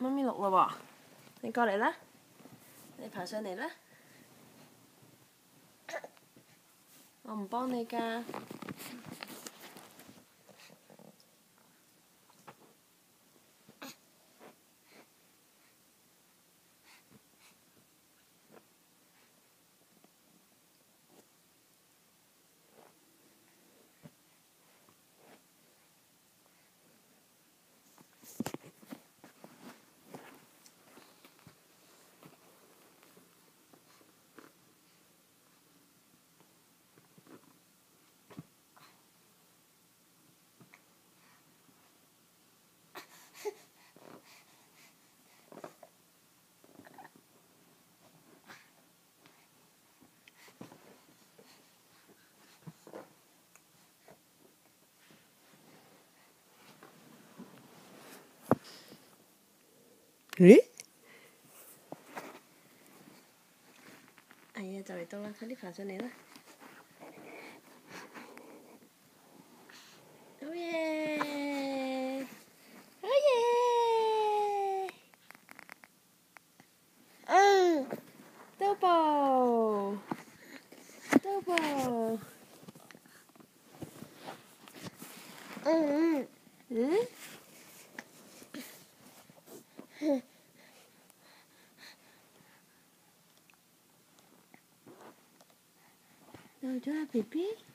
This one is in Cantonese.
媽咪錄啦喎，你過嚟啦，你爬上嚟啦，我唔幫你㗎。咦？哎呀，就嚟到啦，快啲爬上嚟啦！好嘢！好嘢！Double！到咗啊 ，BB。